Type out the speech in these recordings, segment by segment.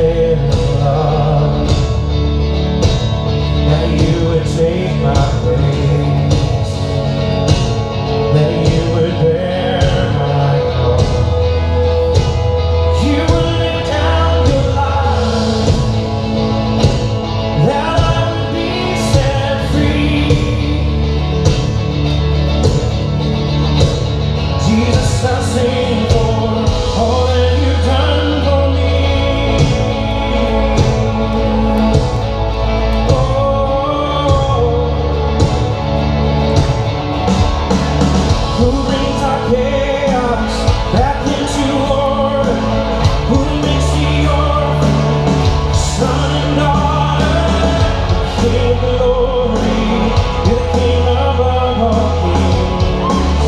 unfailing love, that you would take my place, that you would bear my cross. You would lay down your life, that I would be set free. Jesus, I sing for all that you've done for me. Oh, who brings our chaos back into order? Who makes the orphan son and daughter? King of glory, you're the King above all kings.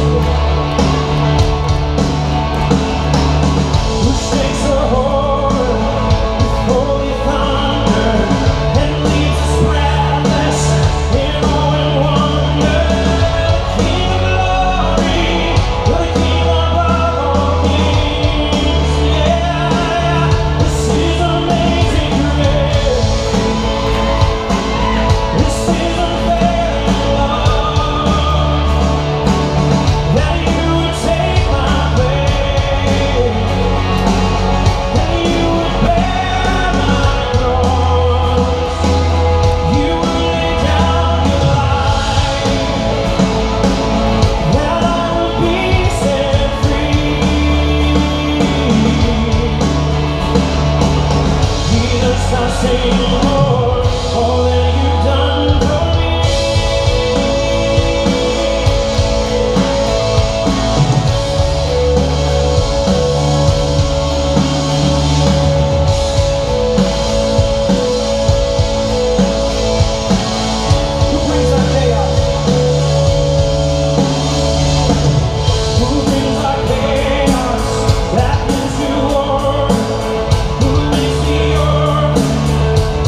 Who shakes the horror with holy thunder and leaves us breathless in awe and wonder? King of glory, you're the King above all kings. Yeah, this is amazing grace. This is unfailing love, that you would take my place, that you would bear my cross. You would lay down your life, that I would be set free. Jesus, I sing, Lord, all that you've done for me. Who brings our chaos? Who brings our chaos back into order? Who makes the orphan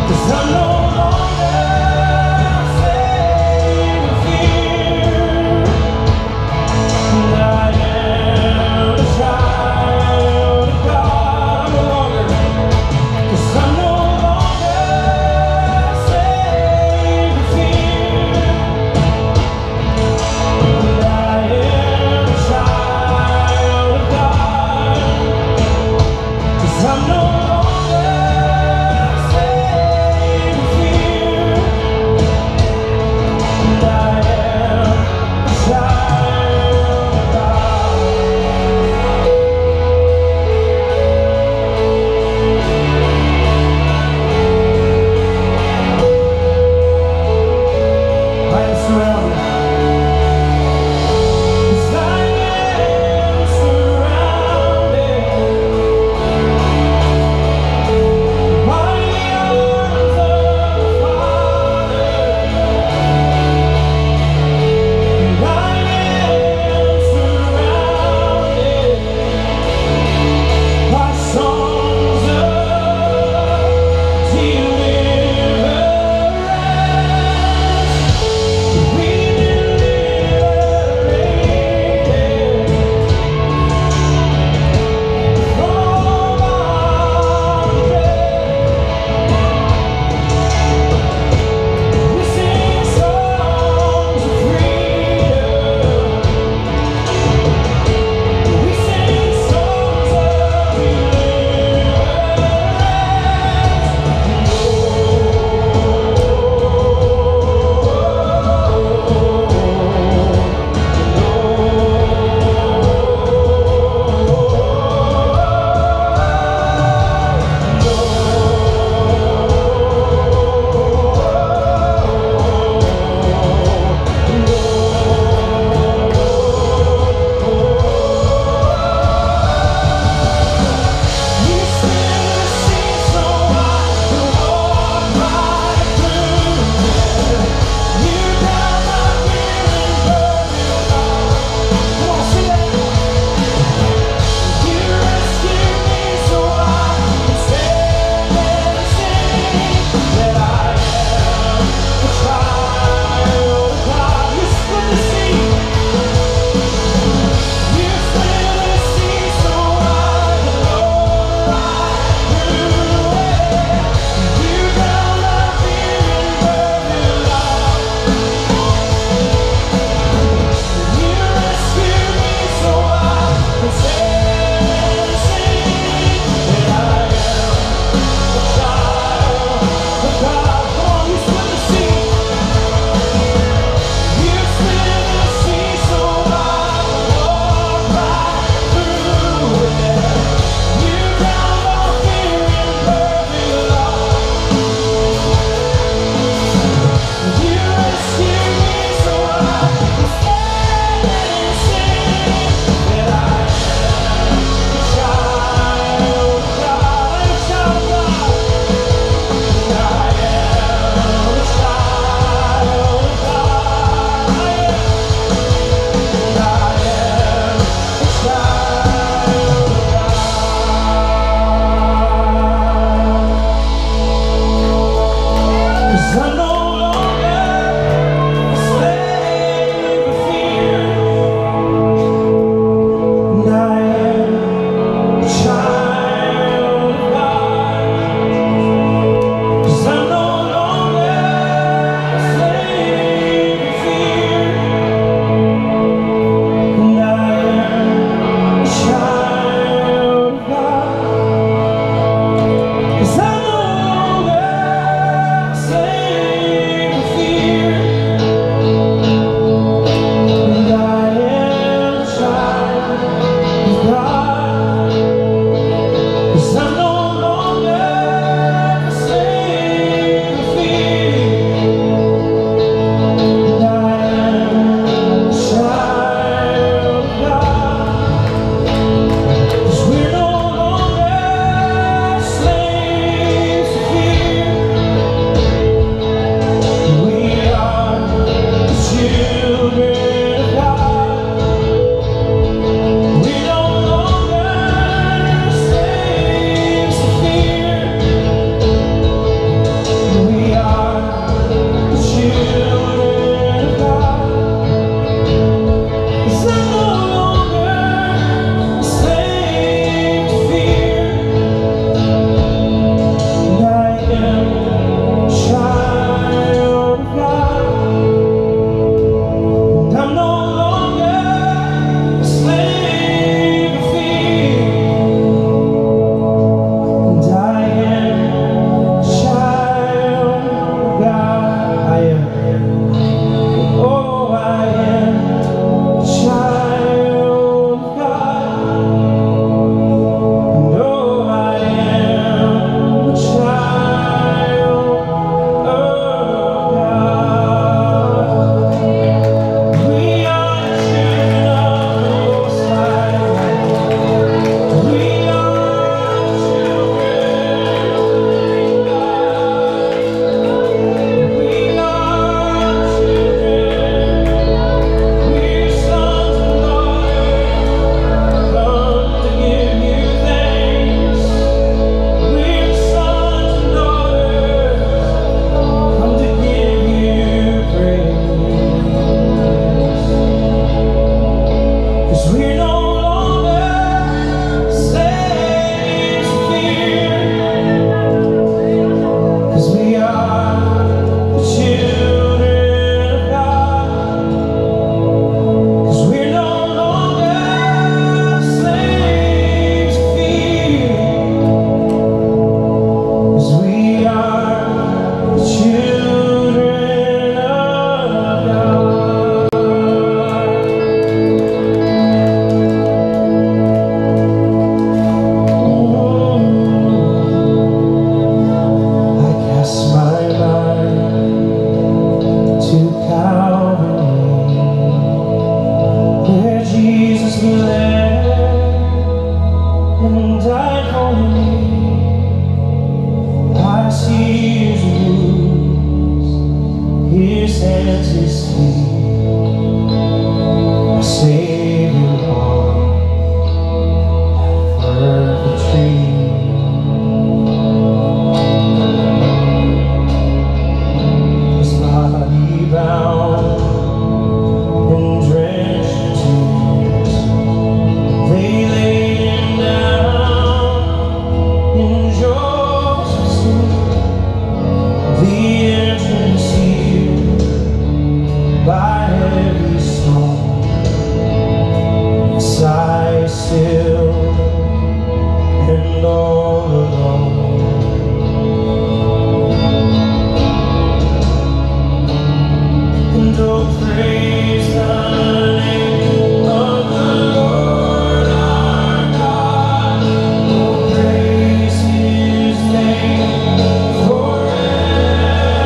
I'm no longer a slave to fear. And I am a child of God. I'm no longer, 'cause I'm no longer a slave to fear. And I am a child of God. 'Cause I'm no longer a slave to Forever.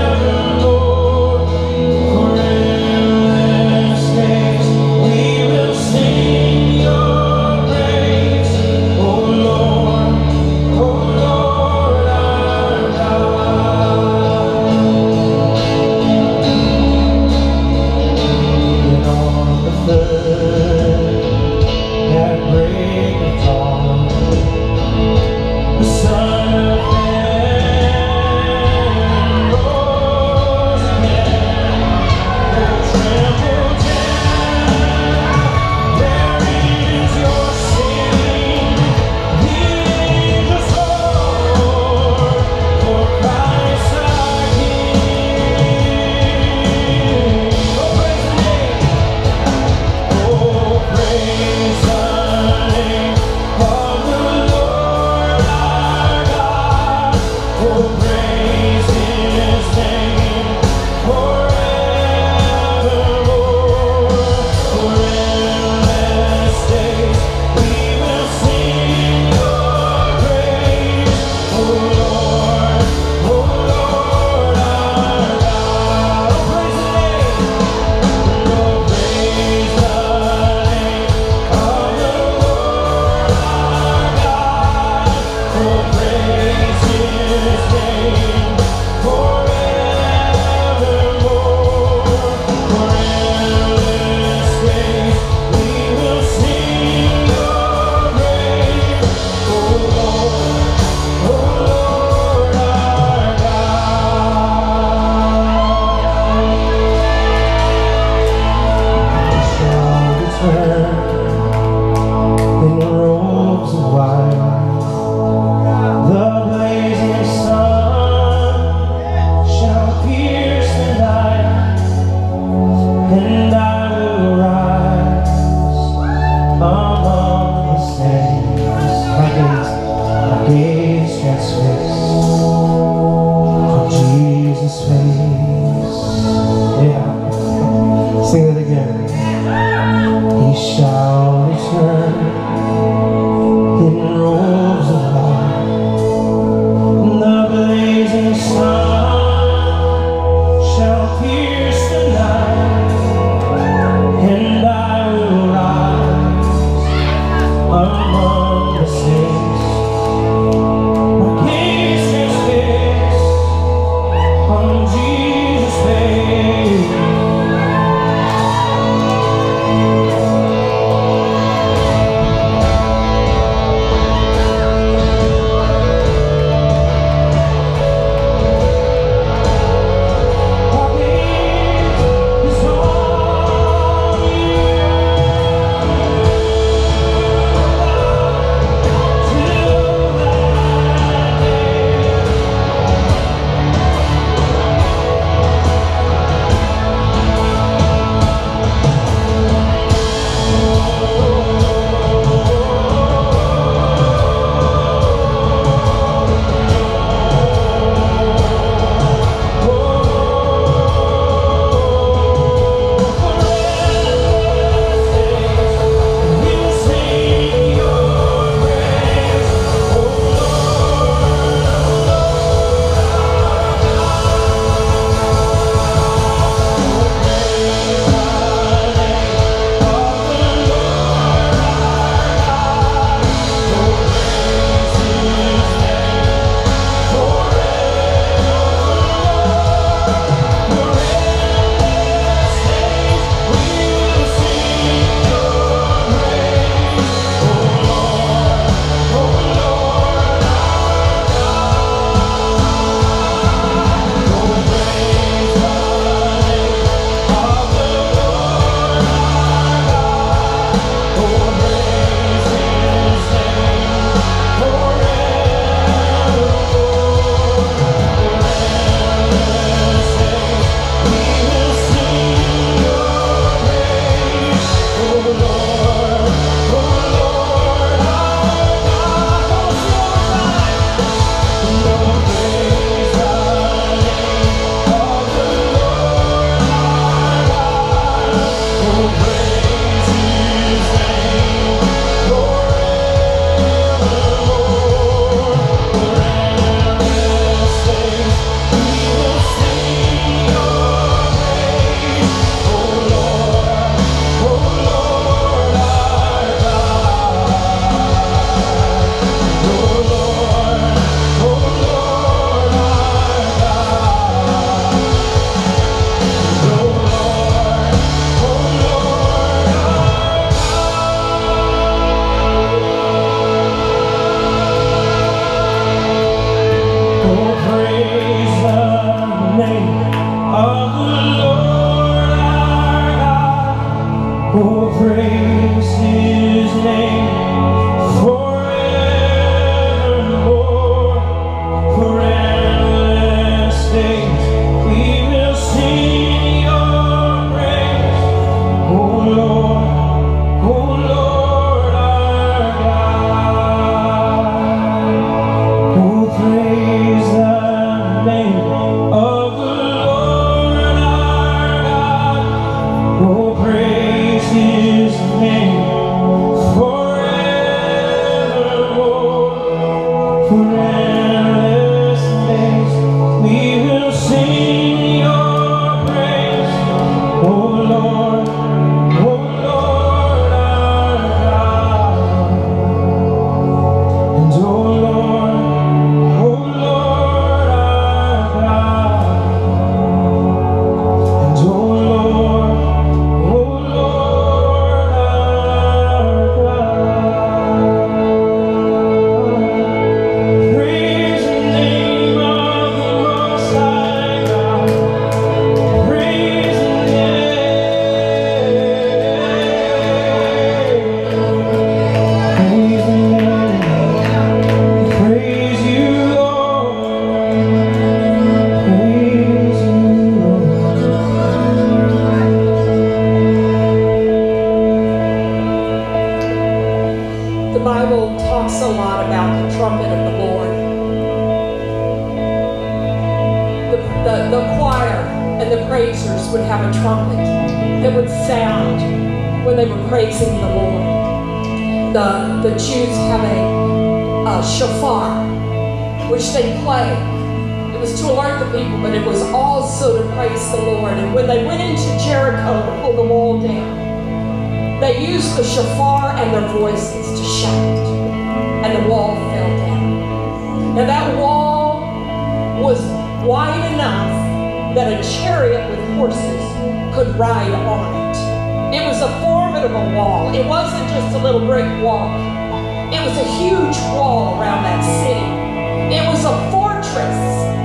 the choir and the praisers would have a trumpet that would sound when they were praising the Lord. The Jews have a shofar, which they play. It was to alert the people, but it was also to praise the Lord. And when they went into Jericho to pull the wall down, they used the shofar and their voices to shout, and the wall fell down. Now that wall was wide enough that a chariot with horses could ride on it. It was a formidable wall. It wasn't just a little brick wall. It was a huge wall around that city. It was a fortress.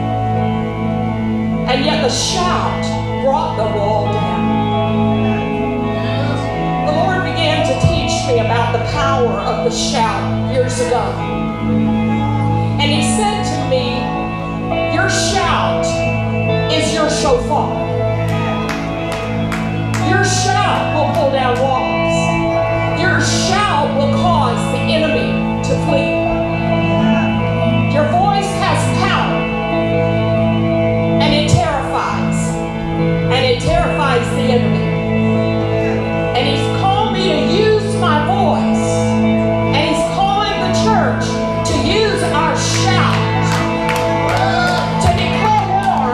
And yet the shout brought the wall down. The Lord began to teach me about the power of the shout years ago. And He said to me, your shout is your shofar. Your shout will pull down walls. Your shout will cause the enemy to flee. Your voice has power, and it terrifies. And it terrifies the enemy. And He's called me to use my voice. And He's calling the church to use our shout to declare war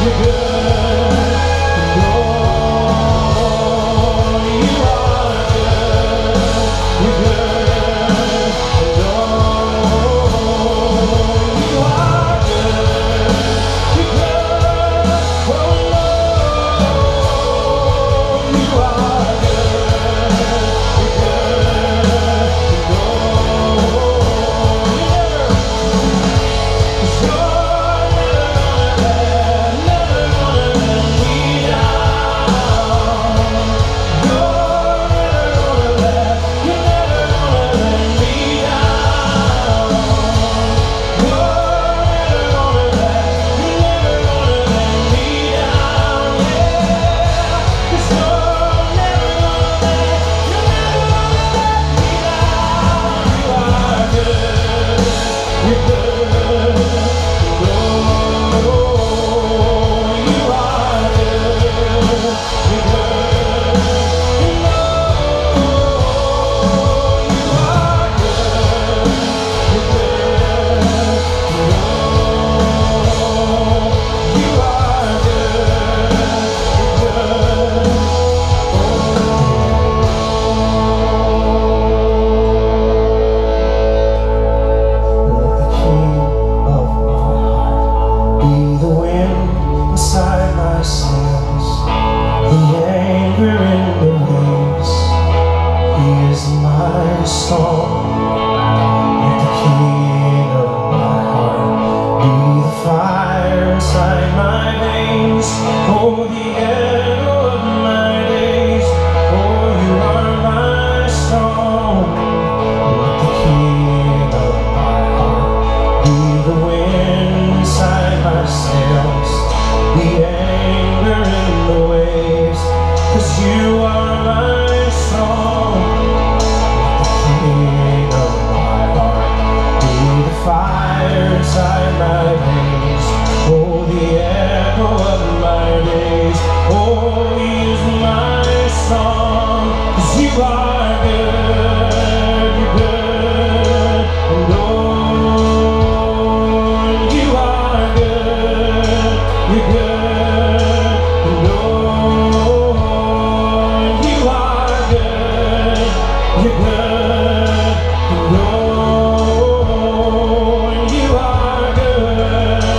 You are good.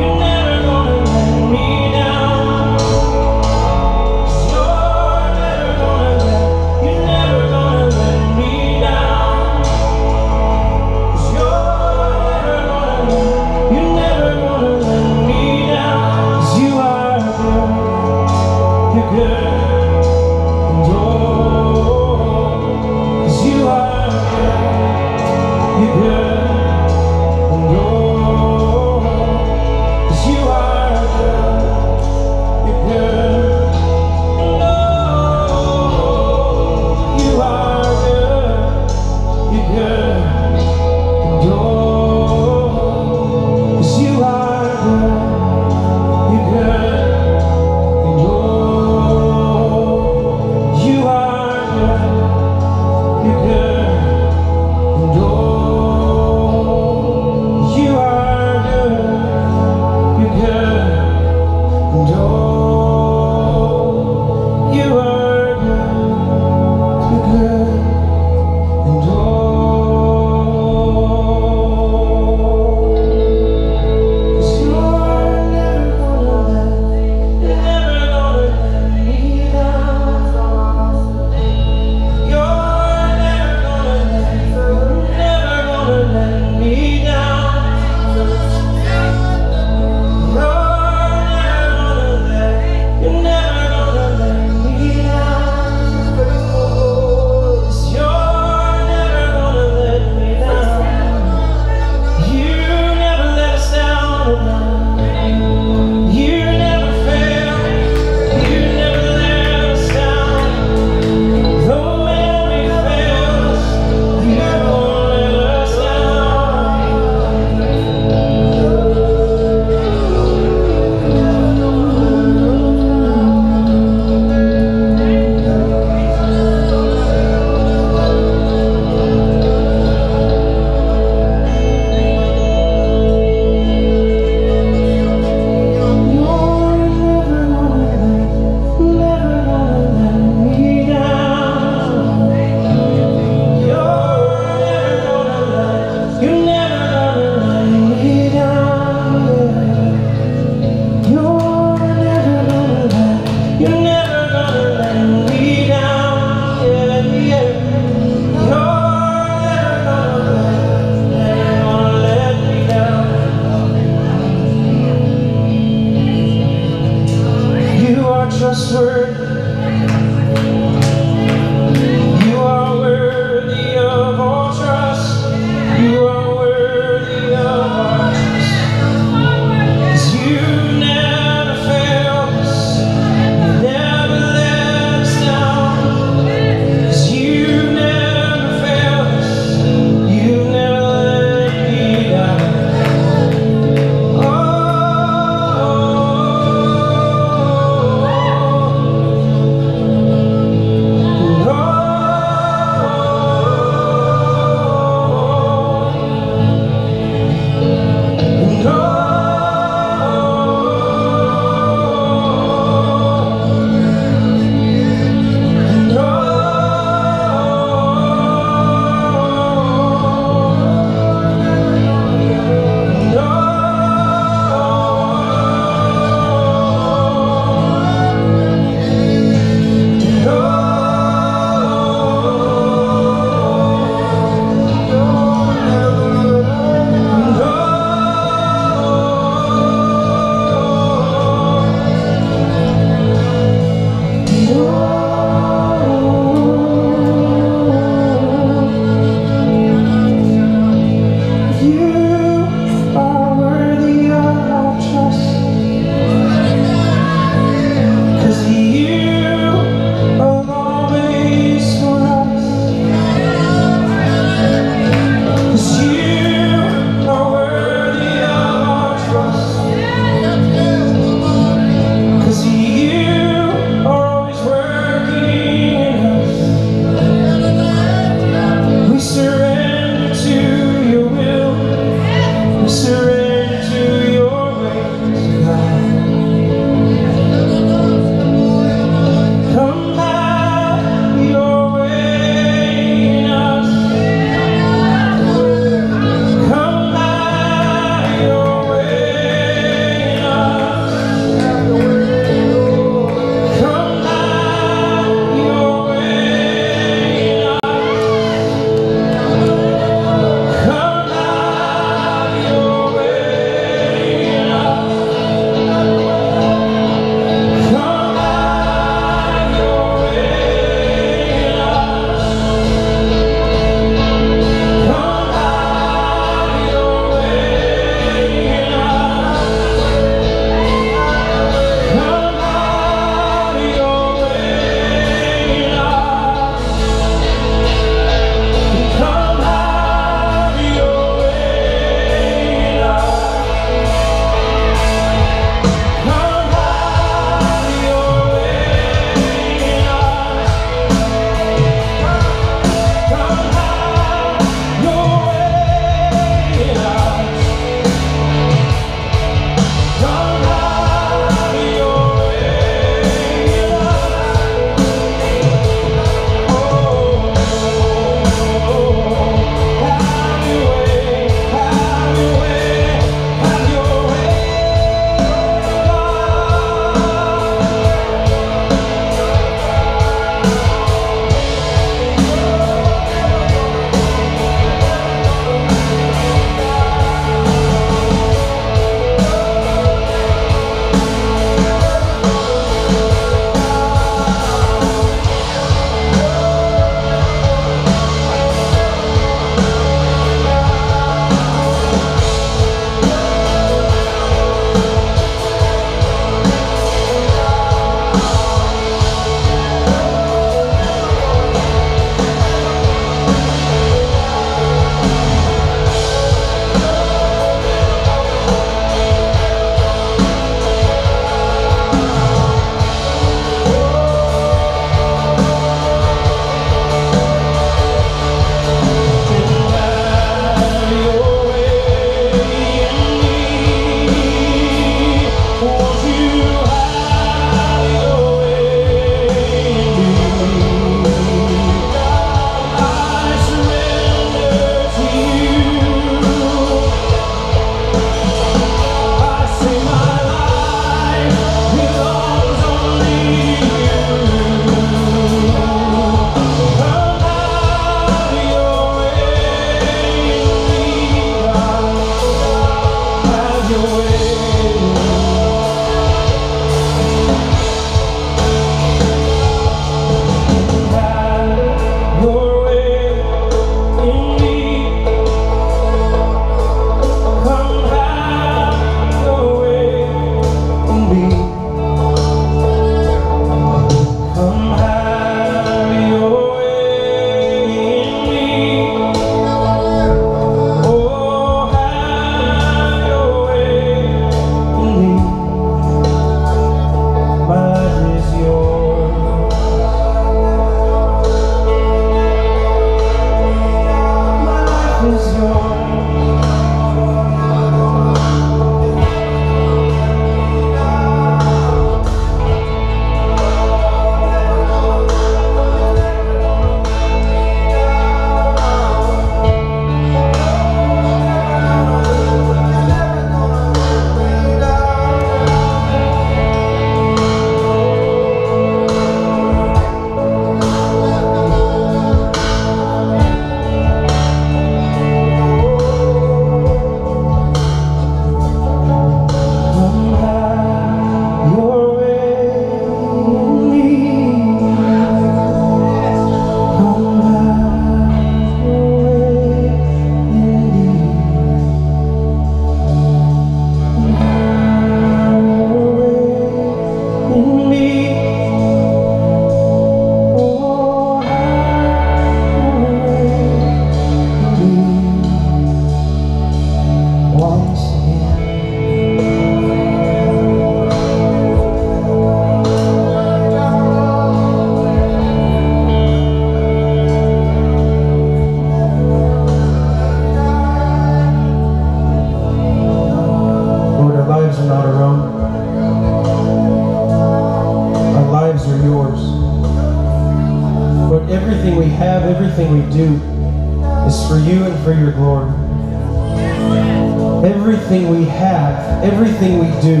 everything we do is for you and for your glory. Everything we have, everything we do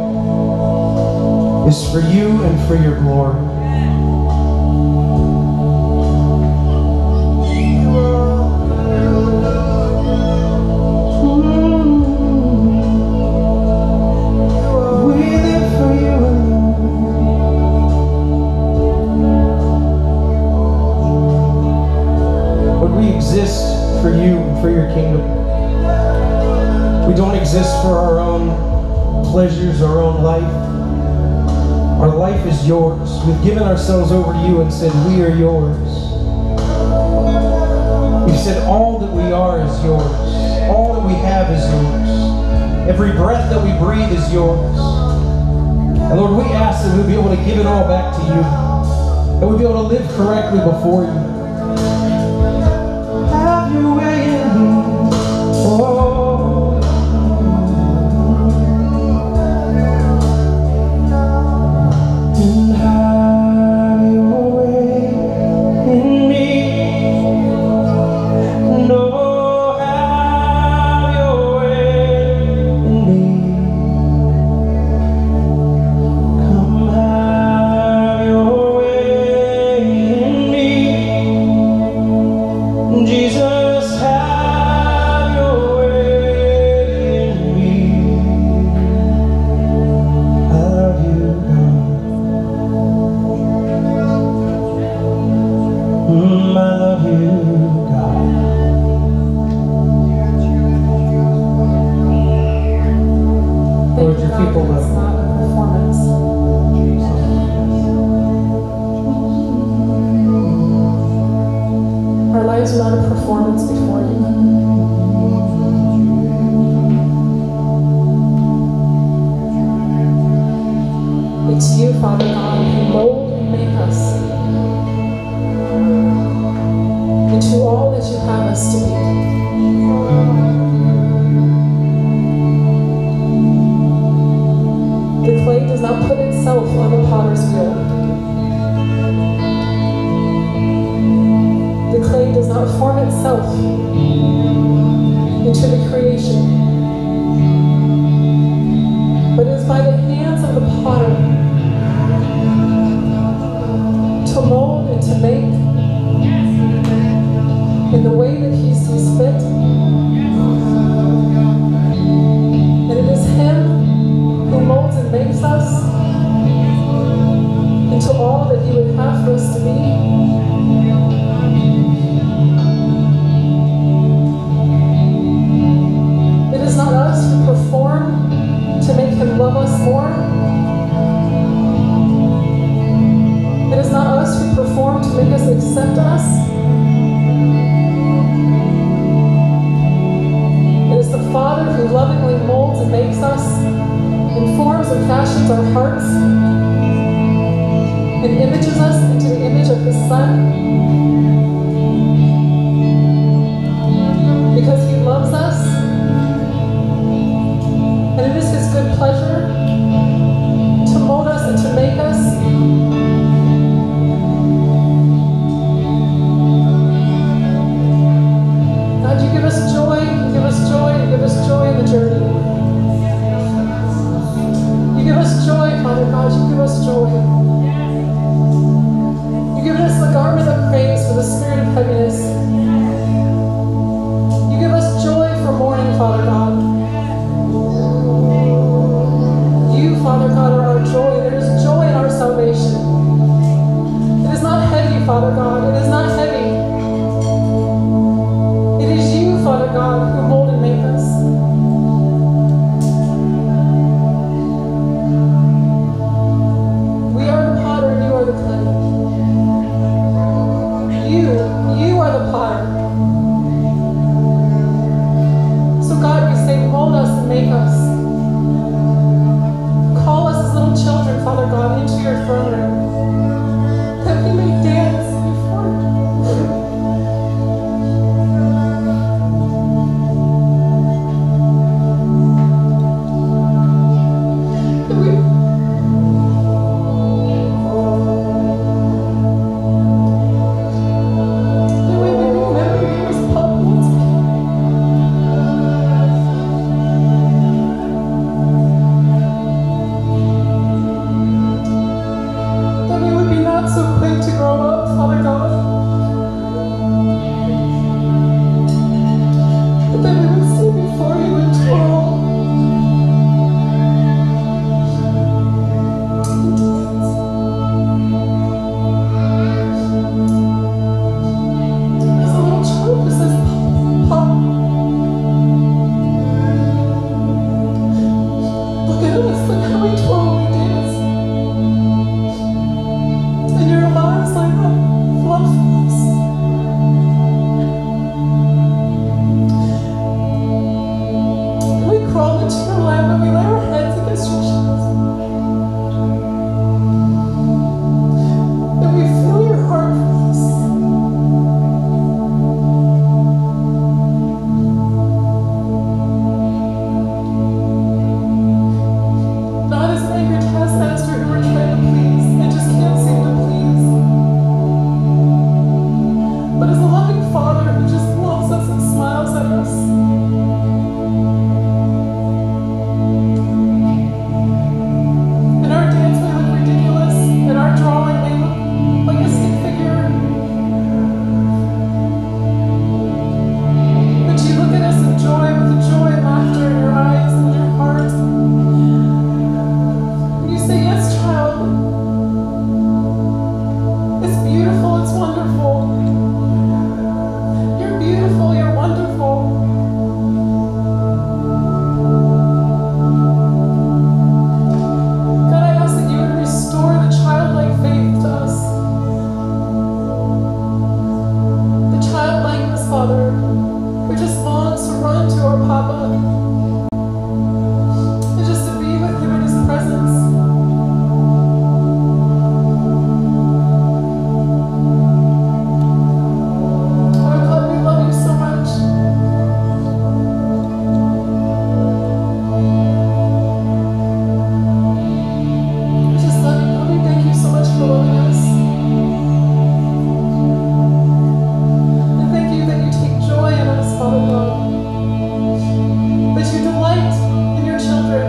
is for you and for your glory. For you and for your kingdom. We don't exist for our own pleasures, our own life. Our life is yours. We've given ourselves over to you and said, we are yours. We've said all that we are is yours. All that we have is yours. Every breath that we breathe is yours. And Lord, we ask that we'll be able to give it all back to you. And we'll be able to live correctly before you. Your way in me, oh, and have your way in me. No, have your way in me. Come have your way in me, Jesus. Not a performance before you. It's you, Father God, who mold and make us into all that you have us to be. The clay does not put itself on the potter's wheel. The clay does not form itself into the creation, but it is by the hands of the potter to mold and to make in the way that he sees fit. And it is him who molds and makes us into all that he would have for us to be. Not us who perform to make him love us more. It is not us who perform to make us accept us. It is the Father who lovingly molds and makes us, and forms and fashions our hearts, and images us into the image of his Son. Because he loves us. And it is his good pleasure to mold us and to make us. God, you give us joy, you give us joy, you give us joy in the journey. You give us joy, Father God, you give us joy. You give us the garment of praise for the spirit of heaviness. You give us joy for mourning, Father God. Father God, are our joy. There is joy in our salvation. It is not heavy, Father God. It is not heavy. It is you, Father God, who mold and make us. We are the potter and you are the clay. You are the potter. So God, we say, mold us and make us. Call us as little children, Father God, into your throne room, that we may dance before you. That we Father. We just long to run to our Papa and just to be with him in his presence. Oh God, we love you so much. We just love you, God. We thank you so much for loving us. And thank you that you take joy in us, Father God. That you delight in your children.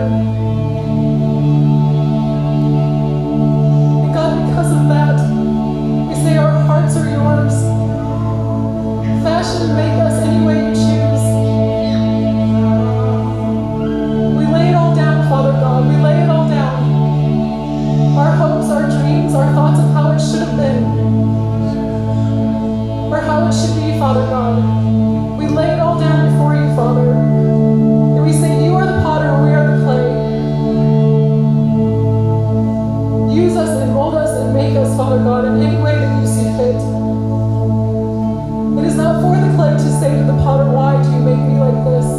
And God, because of that, we say our hearts are yours. Fashion and make us any way you choose. We lay it all down, Father God. We lay it all down. Our hopes, our dreams, our thoughts of how it should have been. Or how it should be, Father God. We lay it all down before you, Father. And we say, you are the potter and we are the clay. Use us and mold us and make us, Father God, in any way that you see fit. It is not for the clay to say to the potter, why do you make me like this?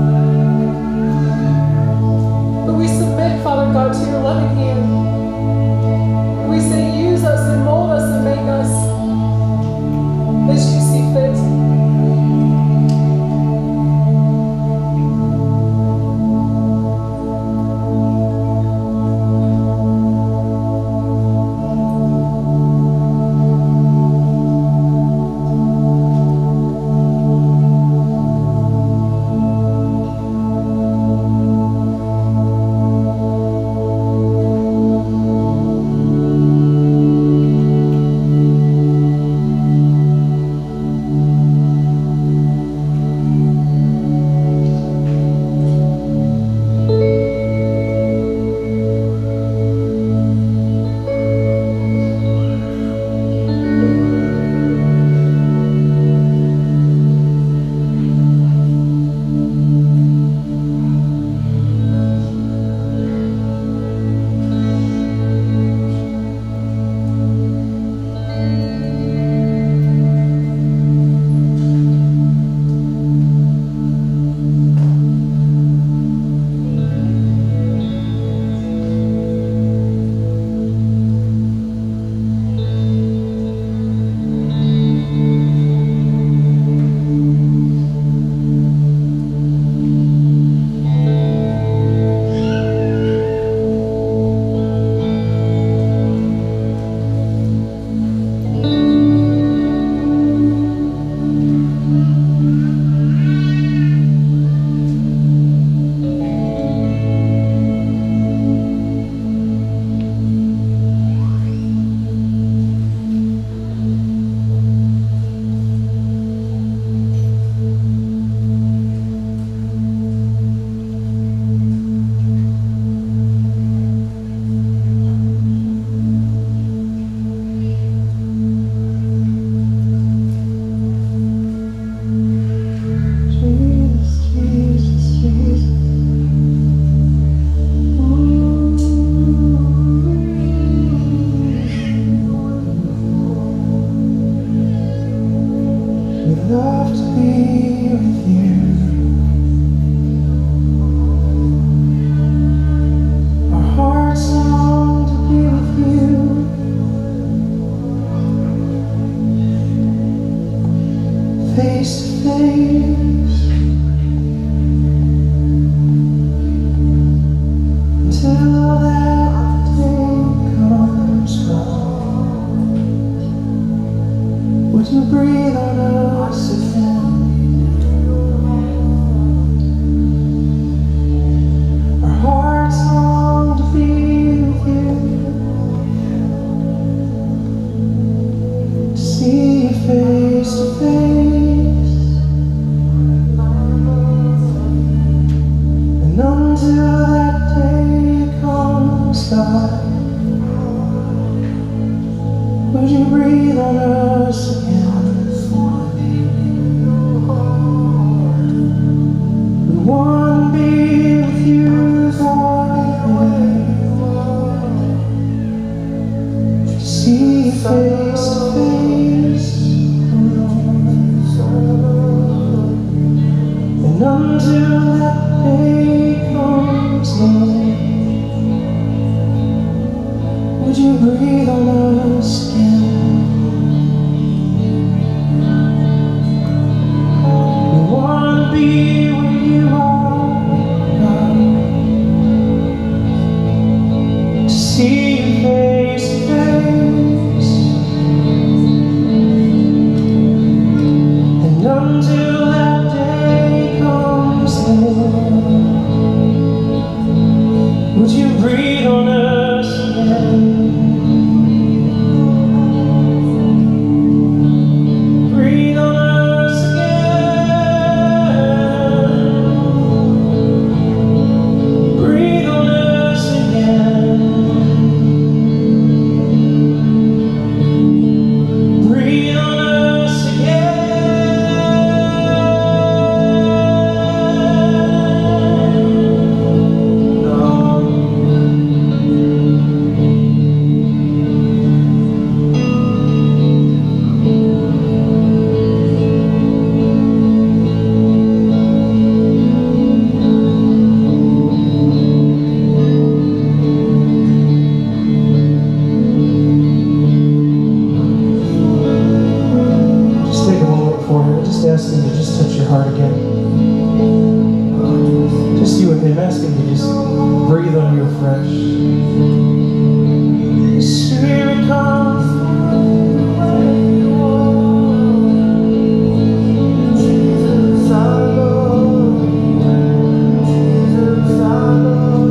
But we submit, Father God, to your loving hand. And we say, use us and mold us and make us as you see fit. Love to be with you. Our hearts long to be with you. Face to face, until that day comes home. Would you breathe on us again? Our hearts long to be with you, to see you face to face. ask him to just touch your heart again. Just you and him. Ask him to just breathe on you afresh. Spirit, come. Jesus, our Lord. Jesus, our Lord.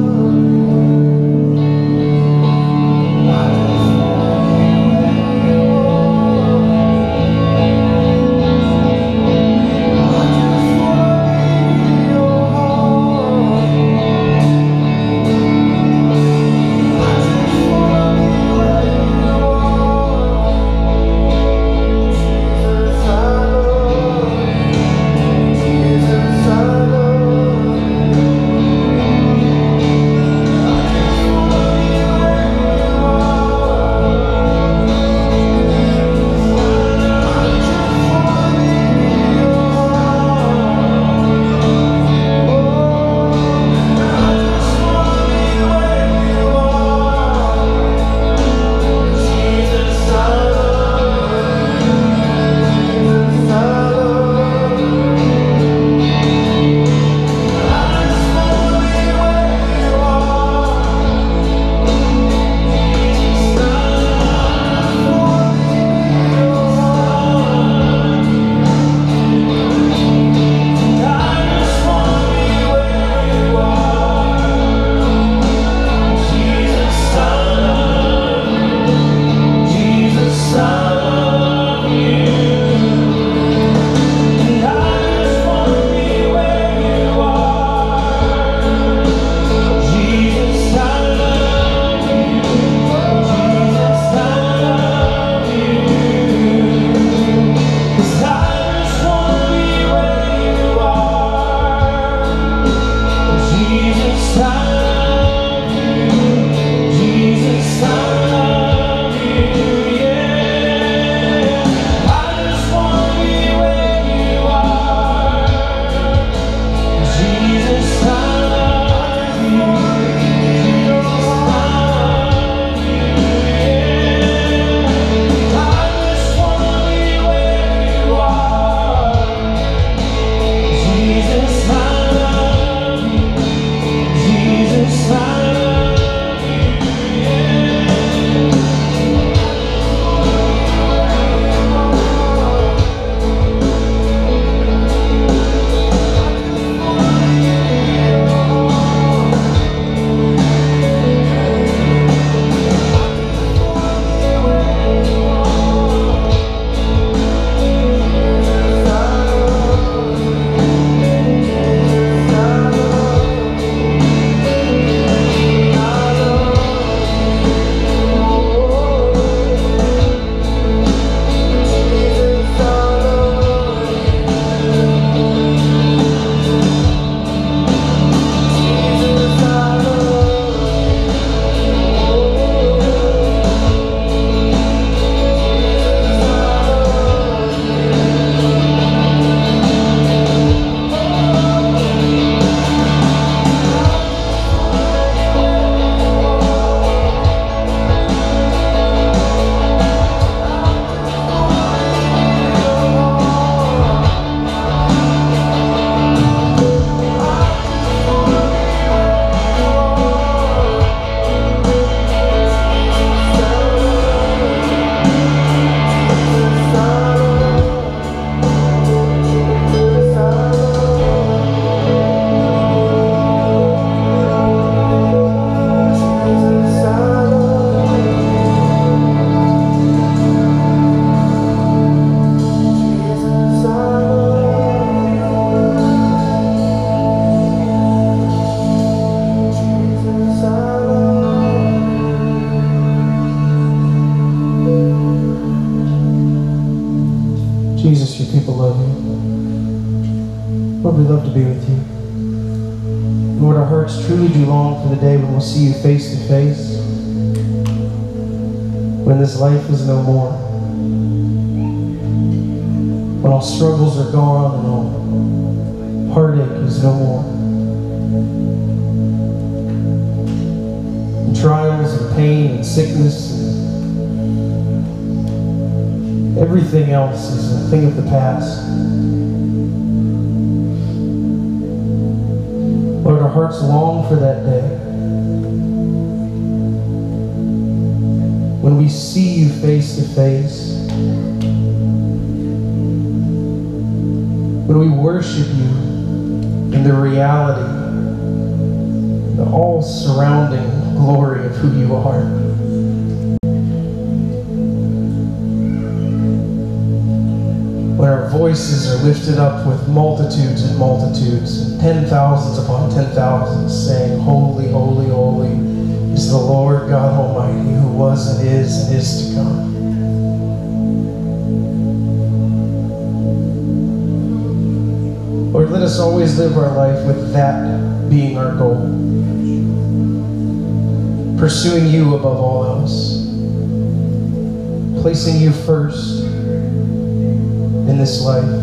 Jesus, your people love you. Lord, we love to be with you. Lord, our hearts truly do long for the day when we'll see you face to face, when this life is no more, when all struggles are gone and all heartache is no more, and trials and pain and sickness and everything else is a thing of the past. hearts long for that day when we see you face to face, when we worship you in the reality, the all-surrounding glory of who you are. When our voices are lifted up with multitudes and multitudes, and 10,000s upon 10,000s, saying, "Holy, holy, holy is the Lord God Almighty, who was and is to come." Lord, let us always live our life with that being our goal. Pursuing you above all else. Placing you first in this life.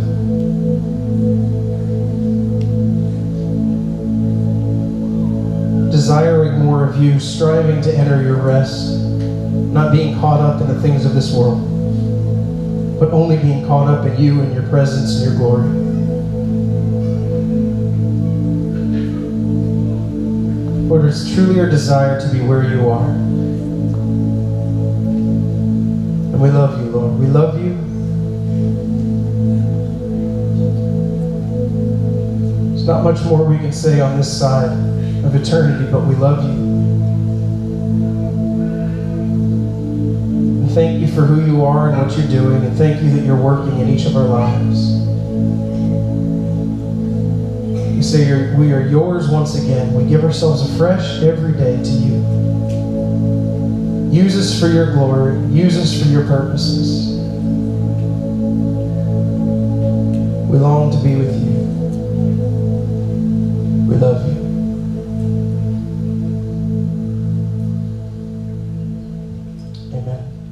Desiring more of you, striving to enter your rest, not being caught up in the things of this world, but only being caught up in you and your presence and your glory. Lord, it's truly our desire to be where you are. And we love you, Lord. We love you. There's not much more we can say on this side of eternity, but we love you. And thank you for who you are and what you're doing, and thank you that you're working in each of our lives. We say we are yours once again. We give ourselves afresh every day to you. Use us for your glory. Use us for your purposes. We long to be with you. We love you. Amen.